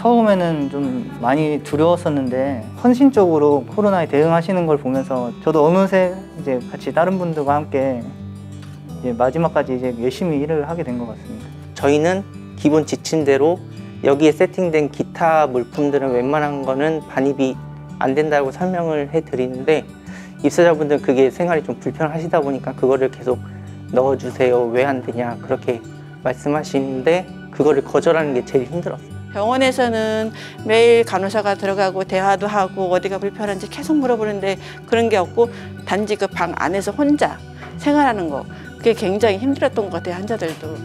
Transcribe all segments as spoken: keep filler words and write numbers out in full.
처음에는 좀 많이 두려웠었는데 헌신적으로 코로나에 대응하시는 걸 보면서 저도 어느새 이제 같이 다른 분들과 함께 이제 마지막까지 이제 열심히 일을 하게 된 것 같습니다. 저희는 기본 지침 대로 여기에 세팅된 기타 물품들은 웬만한 거는 반입이 안 된다고 설명을 해드리는데 입사자분들은 그게 생활이 좀 불편하시다 보니까 그거를 계속 넣어주세요, 왜 안 되냐 그렇게 말씀하시는데 그거를 거절하는 게 제일 힘들었어요. 병원에서는 매일 간호사가 들어가고 대화도 하고 어디가 불편한지 계속 물어보는데 그런 게 없고 단지 그 방 안에서 혼자 생활하는 거 그게 굉장히 힘들었던 것 같아요, 환자들도.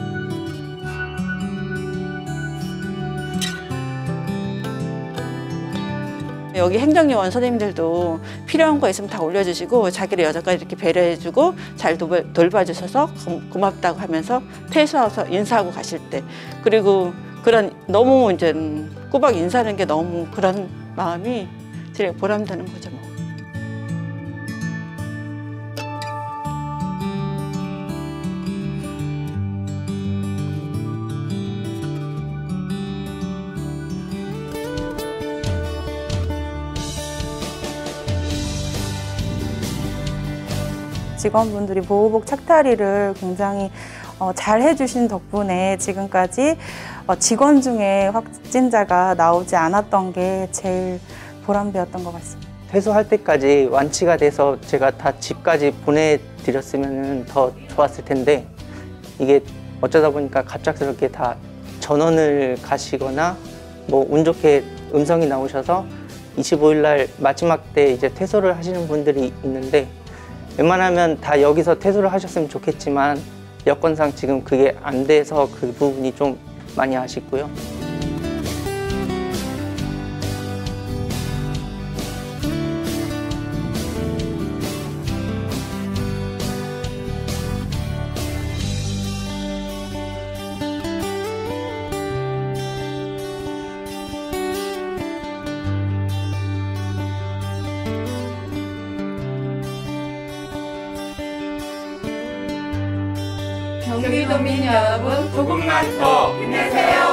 여기 행정요원 선생님들도 필요한 거 있으면 다 올려주시고 자기를 여자까지 이렇게 배려해주고 잘 돌봐, 돌봐주셔서 고맙다고 하면서 퇴소해서 인사하고 가실 때 그리고 그런 너무 이제 꼬박 인사하는 게 너무 그런 마음이 제일 보람되는 거죠. 뭐. 직원분들이 보호복 착탈의를 굉장히 어, 잘 해주신 덕분에 지금까지 어, 직원 중에 확진자가 나오지 않았던 게 제일 보람되었던 것 같습니다. 퇴소할 때까지 완치가 돼서 제가 다 집까지 보내드렸으면 더 좋았을 텐데 이게 어쩌다 보니까 갑작스럽게 다 전원을 가시거나 뭐 운 좋게 음성이 나오셔서 이십오 일 날 마지막 때 이제 퇴소를 하시는 분들이 있는데 웬만하면 다 여기서 퇴소를 하셨으면 좋겠지만 여건상 지금 그게 안 돼서 그 부분이 좀 많이 아쉽고요. 경기도민 여러분, 조금만 더 힘내세요.